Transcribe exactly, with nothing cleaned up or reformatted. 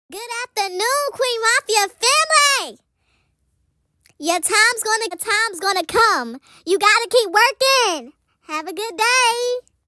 Good afternoon, Queen Mafia family. Your time's gonna, your time's gonna come. You gotta keep working. Have a good day.